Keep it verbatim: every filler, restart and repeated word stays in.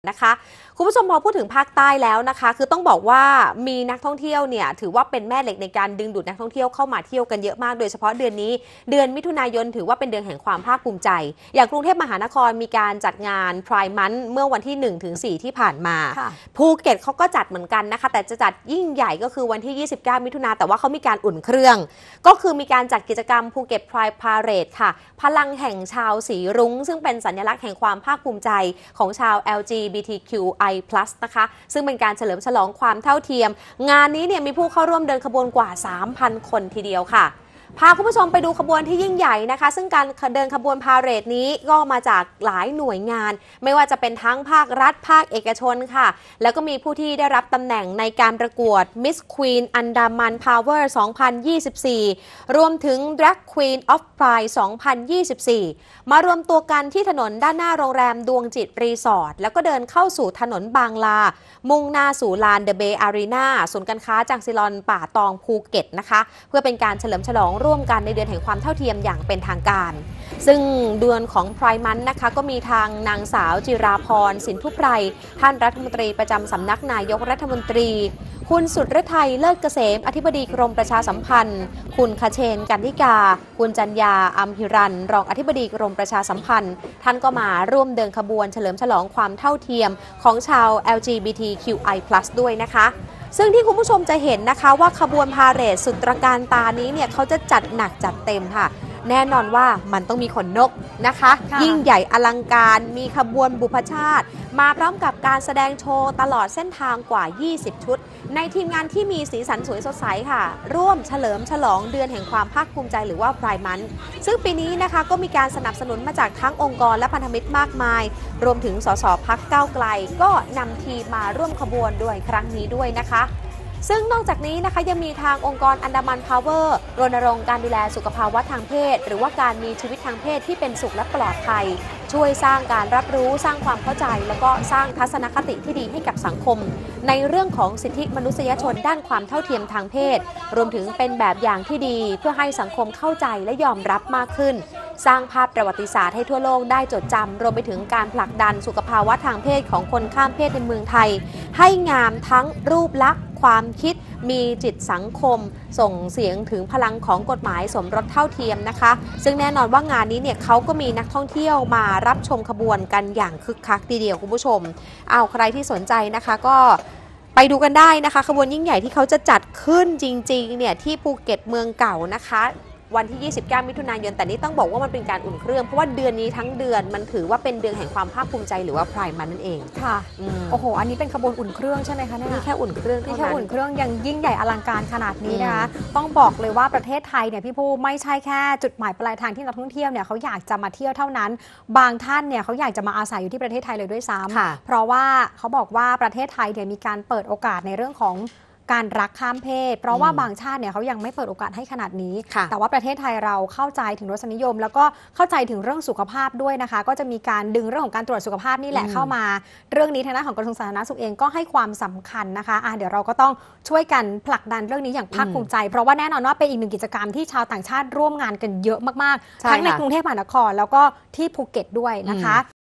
นะคะคุณผู้ชมพอพูดถึงภาคใต้แล้วนะคะคือต้องบอกว่ามีนักท่องเที่ยวเนี่ยถือว่าเป็นแม่เหล็กในการดึงดูดนักท่องเที่ยวเข้ามาเที่ยวกันเยอะมากโดยเฉพาะเดือนนี้เดือนมิถุนายนถือว่าเป็นเดือนแห่งความภาคภูมิใจอย่างกรุงเทพมหานครมีการจัดงาน Pride Month เมื่อวันที่ หนึ่งถึงสี่ ที่ผ่านมาภูเก็ตเขาก็จัดเหมือนกันนะคะแต่จะจัดยิ่งใหญ่ก็คือวันที่ยี่สิบเก้ามิถุนายนแต่ว่าเขามีการอุ่นเครื่องก็คือมีการจัดกิจกรรมภูเก็ต Pride Parade ค่ะพลังแห่งชาวสีรุ้งซึ่งเป็นสัญลักษณ์แห่งความภาคภูมิใจของชาว แอล จี บี ที คิว ไอ พลัส นะคะซึ่งเป็นการเฉลิมฉลองความเท่าเทียมงานนี้เนี่ยมีผู้เข้าร่วมเดินขบวนกว่า สามพัน คนทีเดียวค่ะพาคุณผู้ชมไปดูขบวนที่ยิ่งใหญ่นะคะซึ่งการเดินขบวนพาเหรดนี้ก็มาจากหลายหน่วยงานไม่ว่าจะเป็นทั้งภาครัฐภาคเอกชนค่ะแล้วก็มีผู้ที่ได้รับตำแหน่งในการประกวด Miss Queen Andaman Power สองพันยี่สิบสี่ รวมถึง Drag Queen of Pride สองพันยี่สิบสี่ มารวมตัวกันที่ถนนด้านหน้าโรงแรมดวงจิตรีสอร์ทแล้วก็เดินเข้าสู่ถนนบางลามุ่งหน้าสู่ลานเดอะเบย์อารีนาศูนย์การค้าจังซิลอนป่าตองภูเก็ตนะคะเพื่อเป็นการเฉลิมฉลองร่วมกันในเดือนแห่งความเท่าเทียมอย่างเป็นทางการซึ่งเดือนของไพร์มันนะคะก็มีทางนางสาวจิราพรสินทุไพรท่านรัฐมนตรีประจำสำนักนายกรัฐมนตรีคุณสุดฤทัยเลิศเกษมอธิบดีกรมประชาสัมพันธ์คุณคเชนกันธิกาคุณจัญญาอัมพิรันรองอธิบดีกรมประชาสัมพันธ์ท่านก็มาร่วมเดินขบวนเฉลิมฉลองความเท่าเทียมของชาว แอล จี บี ที คิว ไอ พลัส ด้วยนะคะซึ่งที่คุณผู้ชมจะเห็นนะคะว่าขบวนพาเหรดสุดตระการตานี้เนี่ยเขาจะจัดหนักจัดเต็มค่ะแน่นอนว่ามันต้องมีขนนกนะคะยิ่งใหญ่อลังการมีขบวนบุพชาติมาพร้อมกับการแสดงโชว์ตลอดเส้นทางกว่ายี่สิบชุดในทีมงานที่มีสีสันสวยสดใสค่ะร่วมเฉลิมฉลองเดือนแห่งความภาคภูมิใจหรือว่าไพร์มันซึ่งปีนี้นะคะก็มีการสนับสนุนมาจากทั้งองค์กรและพันธมิตรมากมายรวมถึงสสพรรคก้าวไกลก็นำทีมมาร่วมขบวนด้วยครั้งนี้ด้วยนะคะซึ่งนอกจากนี้นะคะยังมีทางองค์กรอันดามันพาวเวอร์รณรงค์การดูแลสุขภาวะทางเพศหรือว่าการมีชีวิตทางเพศที่เป็นสุขและปลอดภัยช่วยสร้างการรับรู้สร้างความเข้าใจแล้วก็สร้างทัศนคติที่ดีให้กับสังคมในเรื่องของสิทธิมนุษยชนด้านความเท่าเทียมทางเพศรวมถึงเป็นแบบอย่างที่ดีเพื่อให้สังคมเข้าใจและยอมรับมากขึ้นสร้างภาพประวัติศาสตร์ให้ทั่วโลกได้จดจำรวมไปถึงการผลักดันสุขภาวะทางเพศของคนข้ามเพศในเมืองไทยให้งามทั้งรูปลักษณ์ความคิดมีจิตสังคมส่งเสียงถึงพลังของกฎหมายสมรสเท่าเทียมนะคะซึ่งแน่นอนว่างานนี้เนี่ยเขาก็มีนักท่องเที่ยวมารับชมขบวนกันอย่างคึกคักทีเดียวคุณผู้ชมเอาใครที่สนใจนะคะก็ไปดูกันได้นะคะขบวนยิ่งใหญ่ที่เขาจะจัดขึ้นจริงๆเนี่ยที่ภูเก็ตเมืองเก่านะคะวันที่ยี่สิบเก้ามิถุนายนแต่นี่ต้องบอกว่ามันเป็นการอุ่นเครื่องเพราะว่าเดือนนี้ทั้งเดือนมันถือว่าเป็นเดือนแห่งความภาคภูมิใจหรือว่าไพร์มันนั่นเองค่ะโอ้โหอันนี้เป็นขบวนอุ่นเครื่องใช่ไหมคะเนี่ยนี่แค่อุ่นเครื่องนี่แค่อุ่นเครื่องยังยิ่งใหญ่อลังการขนาดนี้นะคะต้องบอกเลยว่าประเทศไทยเนี่ยพี่ผู้ไม่ใช่แค่จุดหมายปลายทางที่นักท่องเที่ยวเนี่ยเขาอยากจะมาเที่ยวเท่านั้นบางท่านเนี่ยเขาอยากจะมาอาศัยอยู่ที่ประเทศไทยเลยด้วยซ้ำเพราะว่าเขาบอกว่าประเทศไทยเนี่ยมีการเปิดโอกาสในเรื่องของการรักข้ามเพศเพราะว่าบางชาติเนี่ยเขายังไม่เปิดโอกาสให้ขนาดนี้แต่ว่าประเทศไทยเราเข้าใจถึงรสนิยมแล้วก็เข้าใจถึงเรื่องสุขภาพด้วยนะคะก็จะมีการดึงเรื่องของการตรวจสุขภาพนี่แหละเข้ามาเรื่องนี้ทางด้านของกระทรวงสาธารณสุขเองก็ให้ความสำคัญนะคะอ่ะเดี๋ยวเราก็ต้องช่วยกันผลักดันเรื่องนี้อย่างภาคภูมิใจเพราะว่าแน่นอนว่าเป็นอีกหนึ่งกิจกรรมที่ชาวต่างชาติร่วมงานกันเยอะมากๆทั้งในกรุงเทพมหานครแล้วก็ที่ภูเก็ตด้วยนะคะ